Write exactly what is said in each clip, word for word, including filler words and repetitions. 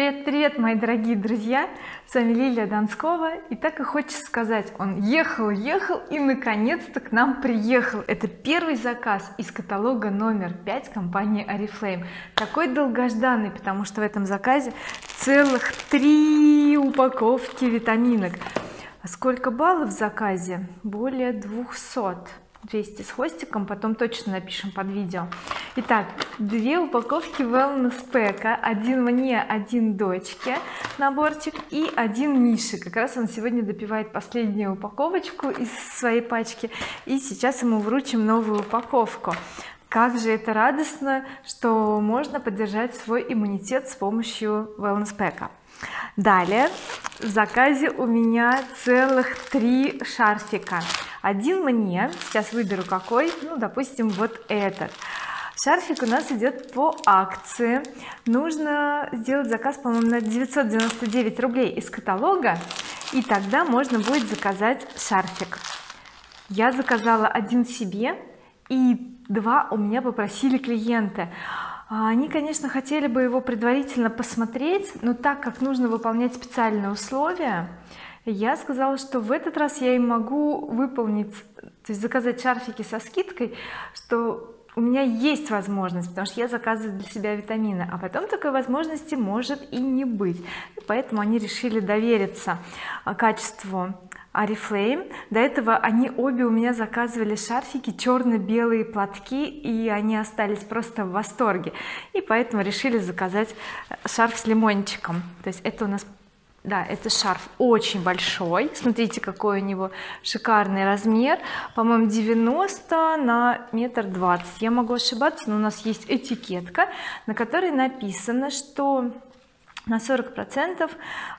Привет, привет, мои дорогие друзья, с вами Лилия Донскова. И так и хочется сказать, он ехал ехал и наконец-то к нам приехал. Это первый заказ из каталога номер пять компании oriflame, такой долгожданный, потому что в этом заказе целых три упаковки витаминок. А сколько баллов в заказе? Более двухсот, двести с хвостиком, потом точно напишем под видео. Итак, две упаковки wellness pack, один мне, один дочке наборчик, и один Мише. Как раз он сегодня допивает последнюю упаковочку из своей пачки, и сейчас ему вручим новую упаковку. Как же это радостно, что можно поддержать свой иммунитет с помощью wellness pack. Далее в заказе у меня целых три шарфика. Один мне, сейчас выберу какой, ну допустим вот этот шарфик у нас идет по акции. Нужно сделать заказ, по-моему, на девятьсот девяносто девять рублей из каталога, и тогда можно будет заказать шарфик. Я заказала один себе, и два у меня попросили клиенты. Они, конечно, хотели бы его предварительно посмотреть, но так как нужно выполнять специальные условия, я сказала, что в этот раз я им могу выполнить, то есть заказать шарфики со скидкой, что у меня есть возможность, потому что я заказываю для себя витамины, а потом такой возможности может и не быть, и поэтому они решили довериться качеству oriflame. До этого они обе у меня заказывали шарфики, черно-белые платки, и они остались просто в восторге, и поэтому решили заказать шарф с лимончиком. То есть это у нас, да, это шарф очень большой, смотрите, какой у него шикарный размер, по-моему девяносто на метр двадцать, я могу ошибаться, но у нас есть этикетка, на которой написано, что на сорок процентов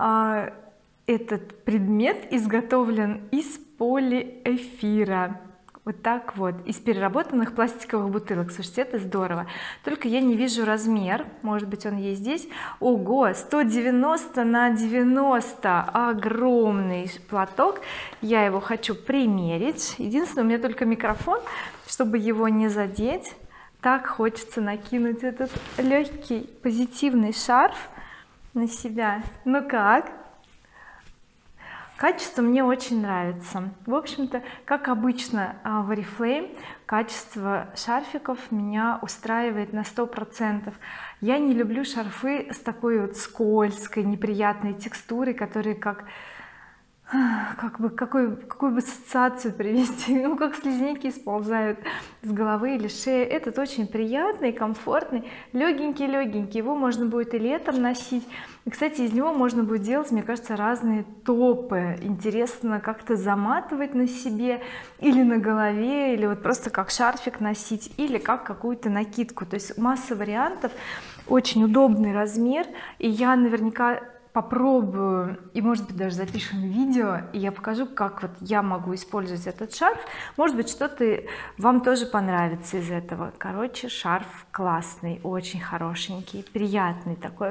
этот предмет изготовлен из полиэфира, вот так вот, из переработанных пластиковых бутылок. Слушайте, это здорово, только я не вижу размер, может быть он есть здесь. Ого, сто девяносто на девяносто, огромный платок, я его хочу примерить. Единственное, у меня только микрофон, чтобы его не задеть. Так хочется накинуть этот легкий позитивный шарф на себя. Ну как? Качество мне очень нравится. В общем-то, как обычно в oriflame, качество шарфиков меня устраивает на сто процентов. Я не люблю шарфы с такой вот скользкой, неприятной текстурой, которые как как бы какой какую бы ассоциацию привести, ну как слизняки сползают с головы или шеи. Этот очень приятный, комфортный, легенький легенький, его можно будет и летом носить, и, кстати, из него можно будет делать, мне кажется, разные топы. Интересно как-то заматывать на себе или на голове, или вот просто как шарфик носить, или как какую-то накидку. То есть масса вариантов, очень удобный размер, и я наверняка попробую, и может быть даже запишем видео, и я покажу, как вот я могу использовать этот шарф. Может быть, что-то вам тоже понравится из этого. Короче, шарф классный, очень хорошенький, приятный такой,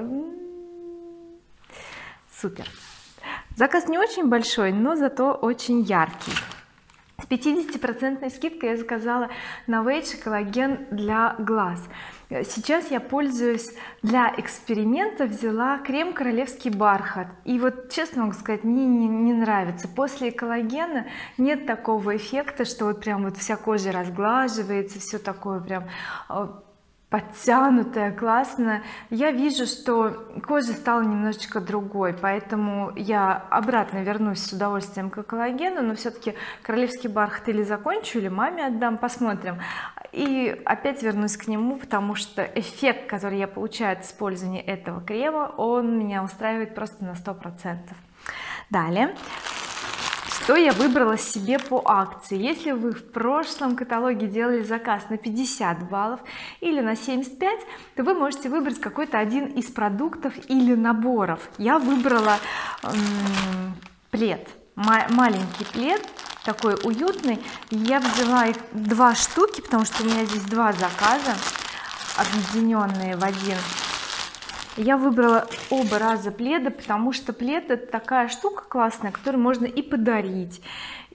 супер. Заказ не очень большой, но зато очень яркий. С пятидесяти процентной скидкой я заказала Novage коллаген для глаз. Сейчас я пользуюсь, для эксперимента взяла крем королевский бархат, и вот честно могу сказать, мне не, не нравится. После коллагена нет такого эффекта, что вот прям вот вся кожа разглаживается, все такое прям подтянутая, классно. Я вижу, что кожа стала немножечко другой, поэтому я обратно вернусь с удовольствием к коллагену, но все-таки королевский бархат или закончу, или маме отдам, посмотрим, и опять вернусь к нему, потому что эффект, который я получаю от использования этого крема, он меня устраивает просто на сто процентов. Далее, что я выбрала себе по акции. Если вы в прошлом каталоге делали заказ на пятьдесят баллов или на семьдесят пять, то вы можете выбрать какой-то один из продуктов или наборов. Я выбрала м, плед, маленький плед, такой уютный. Я взяла их два штуки, потому что у меня здесь два заказа, объединенные в один. Я выбрала оба раза пледа, потому что плед — это такая штука классная, которую можно и подарить,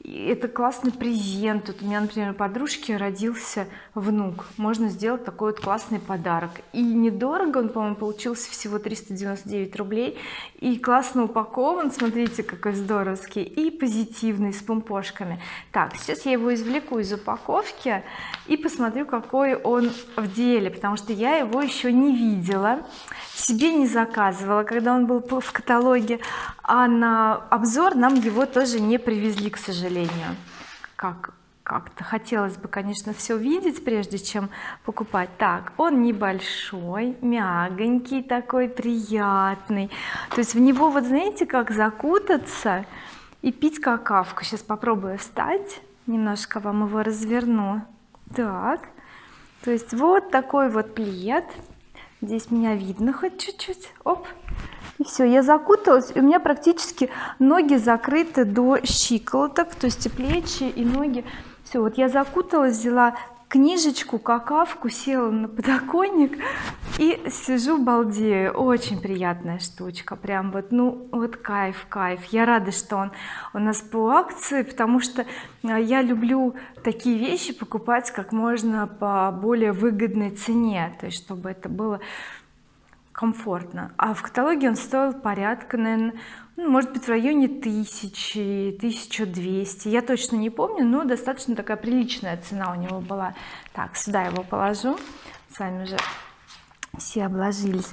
И это классный презент. Тут у меня, например, у подружки родился внук, можно сделать такой вот классный подарок, и недорого он, по-моему, получился всего триста девяносто девять рублей, и классно упакован, смотрите, какой здоровский, и позитивный, с помпошками. Так, сейчас я его извлеку из упаковки и посмотрю, какой он в деле, потому что я его еще не видела, себе не заказывала, когда он был в каталоге, а на обзор нам его тоже не привезли, к сожалению. Как как-то хотелось бы, конечно, все видеть, прежде чем покупать. Так, он небольшой, мягонький такой, приятный, то есть в него, вот знаете, как закутаться и пить какавку. Сейчас попробую встать, немножко вам его разверну. Так, то есть вот такой вот плед, здесь меня видно хоть чуть-чуть, оп, и все, я закуталась, и у меня практически ноги закрыты до щиколоток, то есть и плечи, и ноги. Все, вот я закуталась, взяла книжечку, какавку, села на подоконник и сижу, балдею. Очень приятная штучка, прям вот, ну вот кайф, кайф. Я рада, что он у нас по акции, потому что я люблю такие вещи покупать как можно по более выгодной цене, то есть чтобы это было комфортно. А в каталоге он стоил порядка, наверное, ну, может быть, в районе тысячи, тысяча двести, я точно не помню, но достаточно такая приличная цена у него была. Так, сюда его положу, с вами уже все обложились.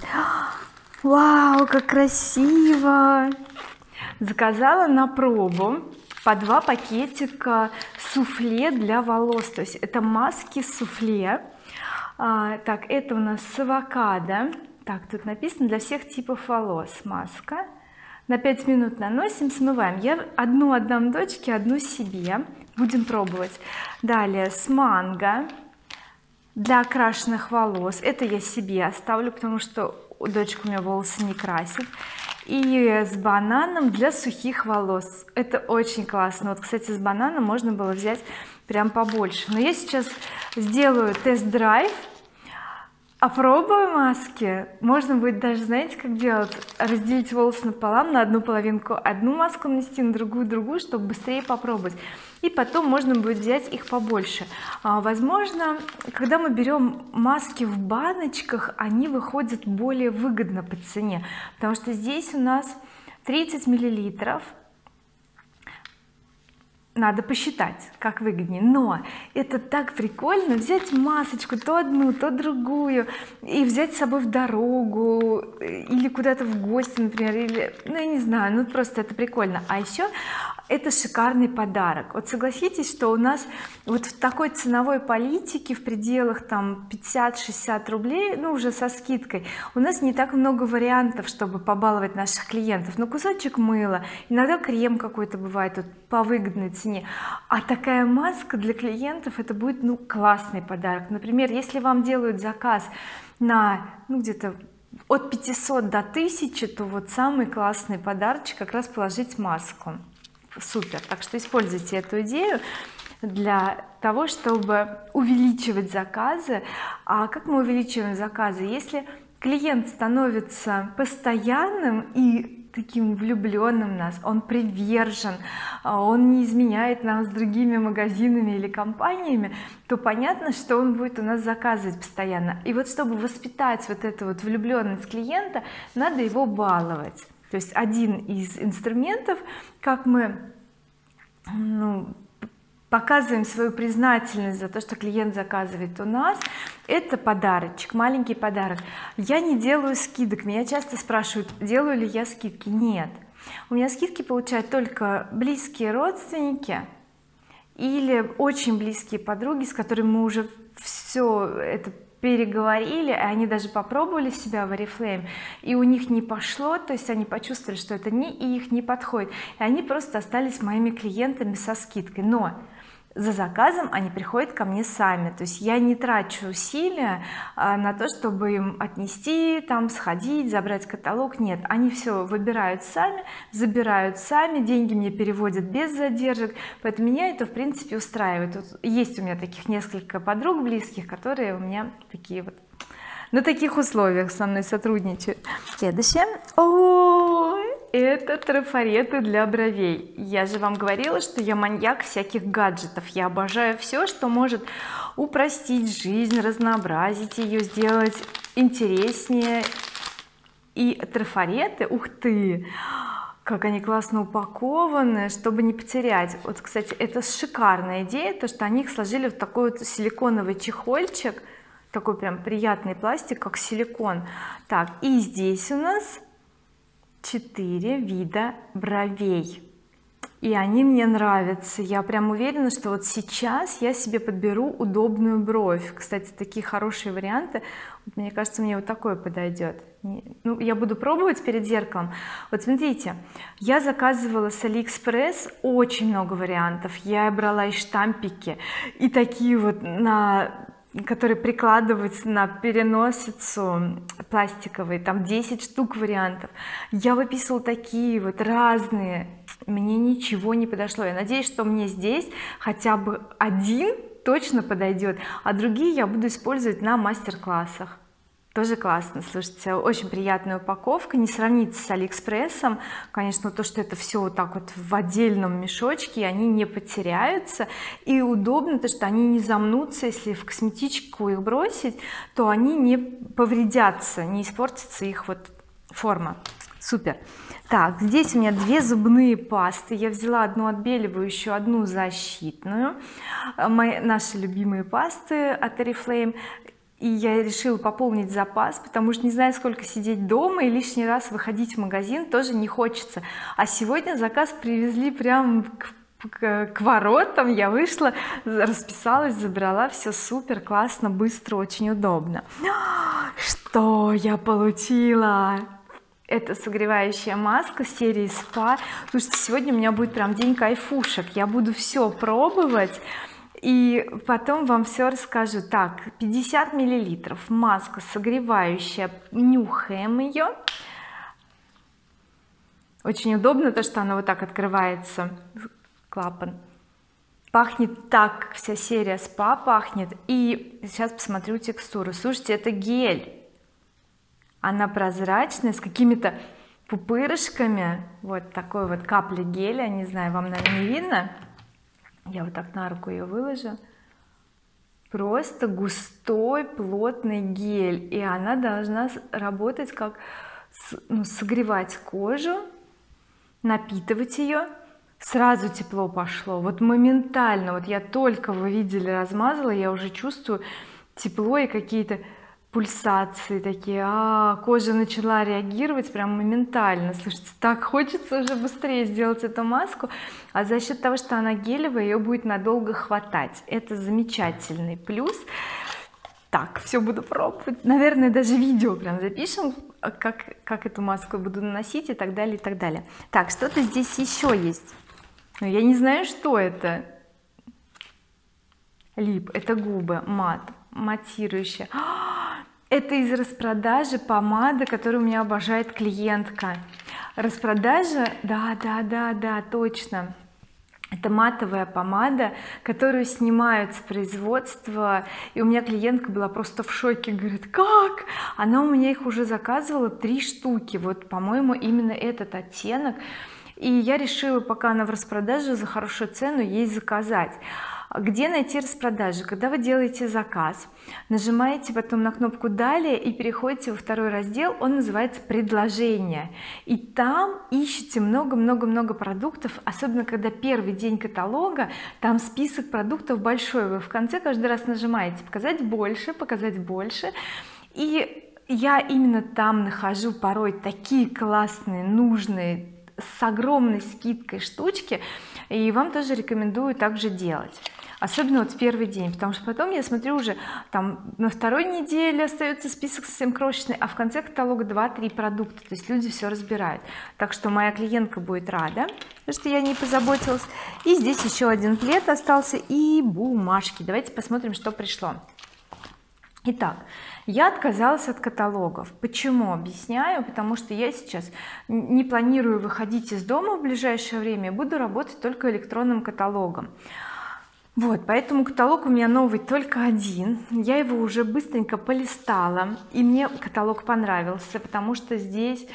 Вау, как красиво! Заказала на пробу по два пакетика суфле для волос, то есть это маски суфле. А, так, это у нас с авокадо. Так, тут написано для всех типов волос маска. На пять минут наносим, смываем. Я одну отдам дочке, одну себе, будем пробовать. Далее с манго для окрашенных волос, это я себе оставлю, потому что дочка у меня волосы не красит. И с бананом для сухих волос, это очень классно. Вот, кстати, с бананом можно было взять прям побольше, но я сейчас сделаю тест-драйв, опробую маски. Можно будет даже, знаете, как делать, разделить волосы напополам, на одну половинку одну маску нанести, на другую другую, чтобы быстрее попробовать, и потом можно будет взять их побольше. а, возможно, когда мы берем маски в баночках, они выходят более выгодно по цене, потому что здесь у нас тридцать миллилитров. Надо посчитать, как выгоднее, но это так прикольно взять масочку, то одну, то другую, и взять с собой в дорогу или куда-то в гости, например, или, ну я не знаю, ну просто это прикольно. А еще это шикарный подарок. Вот согласитесь, что у нас вот в такой ценовой политике в пределах там пятьдесят-шестьдесят рублей, ну уже со скидкой, у нас не так много вариантов, чтобы побаловать наших клиентов. Ну кусочек мыла, иногда крем какой-то бывает вот по выгодной цене, а такая маска для клиентов, это будет ну классный подарок. Например, если вам делают заказ на ну где-то от пятисот до тысячи, то вот самый классный подарочек как раз положить маску. Супер. Так что используйте эту идею для того, чтобы увеличивать заказы. А как мы увеличиваем заказы? Если клиент становится постоянным и таким влюбленным в нас, он привержен, он не изменяет нам с другими магазинами или компаниями, то понятно, что он будет у нас заказывать постоянно. И вот чтобы воспитать вот эту вот влюбленность клиента, надо его баловать. То есть один из инструментов, как мы ну, показываем свою признательность за то, что клиент заказывает у нас, это подарочек, маленький подарок. Я не делаю скидок, меня часто спрашивают, делаю ли я скидки. Нет, у меня скидки получают только близкие родственники или очень близкие подруги, с которыми мы уже все это переговорили, и они даже попробовали себя в Oriflame, и у них не пошло, то есть они почувствовали, что это не их, не подходит, и они просто остались моими клиентами со скидкой. Но за заказом они приходят ко мне сами, то есть я не трачу усилия а, на то, чтобы им отнести, там сходить, забрать каталог. Нет, они все выбирают сами, забирают сами, деньги мне переводят без задержек, поэтому меня это в принципе устраивает. Вот есть у меня таких несколько подруг близких, которые у меня такие вот на таких условиях со мной сотрудничают. Следующее. Ой, это трафареты для бровей. Я же вам говорила, что я маньяк всяких гаджетов, я обожаю все, что может упростить жизнь, разнообразить ее, сделать интереснее. И трафареты, ух ты, как они классно упакованы, чтобы не потерять. Вот, кстати, это шикарная идея, то что они их сложили в такой вот силиконовый чехольчик, такой прям приятный пластик, как силикон. Так, и здесь у нас четыре вида бровей, и они мне нравятся. Я прям уверена, что вот сейчас я себе подберу удобную бровь. Кстати, такие хорошие варианты. Мне кажется, мне вот такой подойдет. Ну, я буду пробовать перед зеркалом. Вот смотрите, я заказывала с Алиэкспресс очень много вариантов. Я брала и штампики, и такие вот, на которые прикладывать на переносицу, пластиковые, там десять штук вариантов. Я выписывала такие вот разные, мне ничего не подошло. Я надеюсь, что мне здесь хотя бы один точно подойдет, а другие я буду использовать на мастер-классах. Тоже классно. Слушайте, очень приятная упаковка, не сравнится с Алиэкспрессом. Конечно, то, что это все вот так вот в отдельном мешочке, они не потеряются, и удобно то, что они не замнутся. Если в косметичку их бросить, то они не повредятся, не испортится их вот форма. Супер. Так, здесь у меня две зубные пасты. Я взяла одну отбеливающую, одну защитную. Мои, наши любимые пасты от Oriflame. И я решила пополнить запас, потому что не знаю, сколько сидеть дома и лишний раз выходить в магазин тоже не хочется. А сегодня заказ привезли прям к, к, к воротам. Я вышла, расписалась, забрала. Все супер, классно, быстро, очень удобно. Что я получила? Это согревающая маска серии спа. Слушайте, сегодня у меня будет прям день кайфушек. Я буду все пробовать и потом вам все расскажу. Так, пятьдесят миллилитров маска согревающая, нюхаем ее. Очень удобно то, что она вот так открывается, клапан. Пахнет так, как вся серия спа пахнет. И сейчас посмотрю текстуру. Слушайте, это гель, она прозрачная, с какими-то пупырышками. Вот такой вот капли геля, не знаю, вам, наверное, не видно. Я вот так на руку ее выложу. Просто густой плотный гель, и она должна работать как, ну, согревать кожу, напитывать ее. Сразу тепло пошло, вот моментально. Вот я только, вы видели, размазала, я уже чувствую тепло и какие-то пульсации такие, а кожа начала реагировать прям моментально. Слушайте, так хочется уже быстрее сделать эту маску, а за счет того, что она гелевая, ее будет надолго хватать. Это замечательный плюс. Так, все буду пробовать, наверное, даже видео прям запишем, как как эту маску буду наносить и так далее, и так далее. Так, что-то здесь еще есть, но я не знаю, что это. Лип, это губы мат, матирующая. Это из распродажи помада, которую у меня обожает клиентка. Распродажа, да да да да точно, это матовая помада, которую снимают с производства, и у меня клиентка была просто в шоке, говорит, как она у меня их уже заказывала три штуки, вот, по-моему, именно этот оттенок, и я решила, пока она в распродаже, за хорошую цену ей заказать. Где найти распродажи? Когда вы делаете заказ, нажимаете потом на кнопку далее и переходите во второй раздел, он называется предложения, и там ищите много-много-много продуктов, особенно когда первый день каталога, там список продуктов большой, вы в конце каждый раз нажимаете показать больше, показать больше, и я именно там нахожу порой такие классные, нужные, с огромной скидкой штучки, и вам тоже рекомендую также делать, особенно вот в первый день, потому что потом я смотрю, уже там на второй неделе остается список совсем крошечный, а в конце каталога два-три продукта, то есть люди все разбирают. Так что моя клиентка будет рада, что я о ней позаботилась. И здесь еще один плед остался и бумажки. Давайте посмотрим, что пришло. Итак, я отказалась от каталогов. Почему? Объясняю. Потому что я сейчас не планирую выходить из дома в ближайшее время, буду работать только электронным каталогом. Вот, поэтому каталог у меня новый только один, я его уже быстренько полистала, и мне каталог понравился, потому что здесь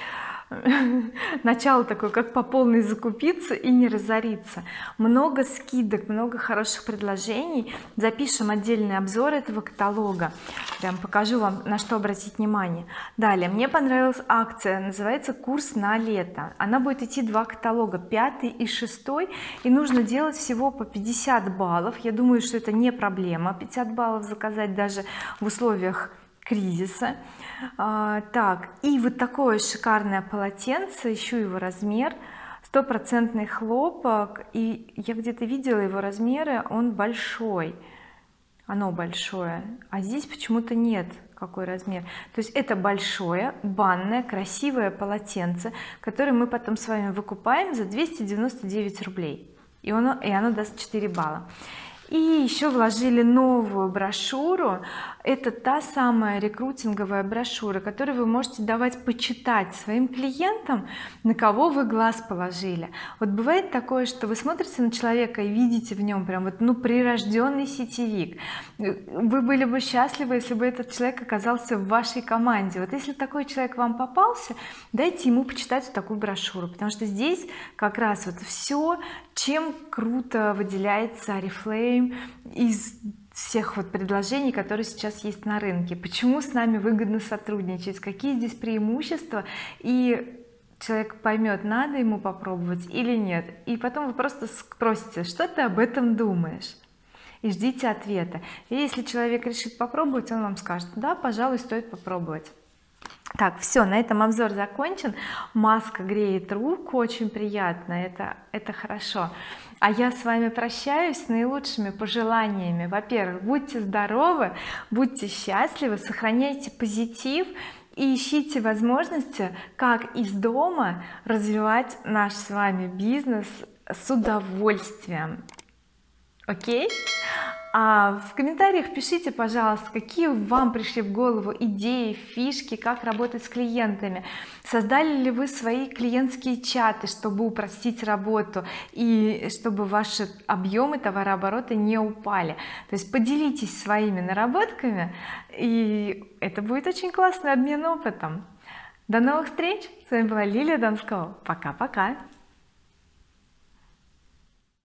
начало такое, как по полной закупиться и не разориться. Много скидок, много хороших предложений. Запишем отдельный обзор этого каталога, прям покажу вам, на что обратить внимание. Далее, мне понравилась акция, называется курс на лето. Она будет идти два каталога, пятый и шестой, и нужно делать всего по пятьдесят баллов. Я думаю, что это не проблема пятьдесят баллов заказать даже в условиях кризиса. А, так, и вот такое шикарное полотенце, ищу его размер, стопроцентный хлопок, и я где-то видела его размеры, он большой, оно большое, а здесь почему-то нет какой размер. То есть это большое банное красивое полотенце, которое мы потом с вами выкупаем за двести девяносто девять рублей, и оно, и оно даст четыре балла. И еще вложили новую брошюру. Это та самая рекрутинговая брошюра, которую вы можете давать почитать своим клиентам, на кого вы глаз положили. Вот бывает такое, что вы смотрите на человека и видите в нем прям вот ну прирожденный сетевик. Вы были бы счастливы, если бы этот человек оказался в вашей команде. Вот если такой человек вам попался, дайте ему почитать вот такую брошюру, потому что здесь как раз вот все, чем круто выделяется Oriflame из всех вот предложений, которые сейчас есть на рынке, почему с нами выгодно сотрудничать, какие здесь преимущества, и человек поймет, надо ему попробовать или нет, и потом вы просто спросите, что ты об этом думаешь, и ждите ответа. И если человек решит попробовать, он вам скажет, да, пожалуй, стоит попробовать. Так, все, на этом обзор закончен. Маска греет руку, очень приятно, это это хорошо. А я с вами прощаюсь с наилучшими пожеланиями. Во-первых, будьте здоровы, будьте счастливы, сохраняйте позитив и ищите возможности, как из дома развивать наш с вами бизнес с удовольствием. Окей? А в комментариях пишите, пожалуйста, какие вам пришли в голову идеи, фишки, как работать с клиентами. Создали ли вы свои клиентские чаты, чтобы упростить работу и чтобы ваши объемы товарооборота не упали. То есть поделитесь своими наработками, и это будет очень классный обмен опытом. До новых встреч! С вами была Лилия Донскова. Пока-пока!